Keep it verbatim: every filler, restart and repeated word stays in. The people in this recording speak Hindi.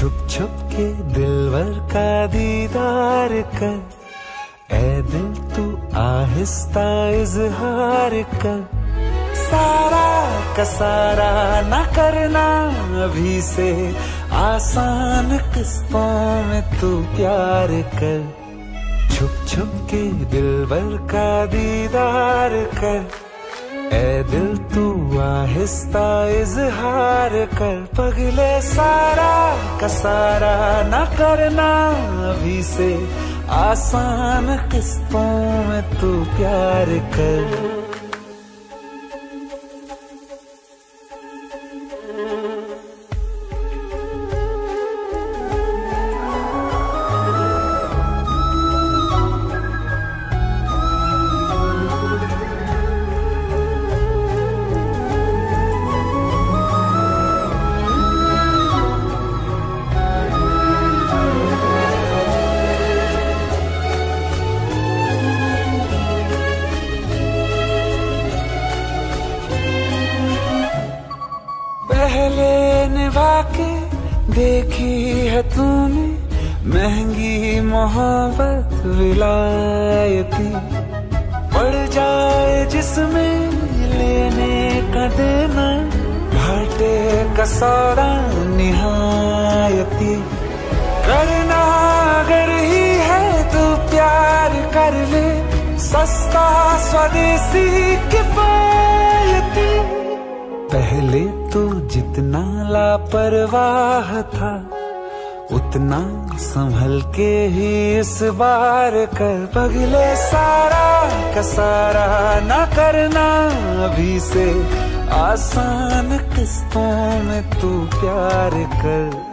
छुप छुप के दिलवर का दीदार कर, ऐ दिल तू आहिस्ता इजहार कर। सारा का सारा ना करना अभी से, आसान किस्तों में तू प्यार कर। छुप छुप के दिलवर का दीदार कर, ऐ दिल तू आहिस्ता इजहार कर। पगले सारा का सारा ना करना अभी से, आसान किस्तों में तू प्यार कर। पहले निभा के देखी है तूने महंगी मोहब्बत विलायती, पड़ जाए जिसमें लेने का देना, घाटे का सौदा निहायती। करना अगर ही है तो प्यार कर ले, सस्ता स्वदेशी किफायती। पहले तो जितना लापरवाह था, उतना संभल के ही इस बार कर। पगले सारा का सारा ना करना अभी से, आसान किस्तों में तू प्यार कर।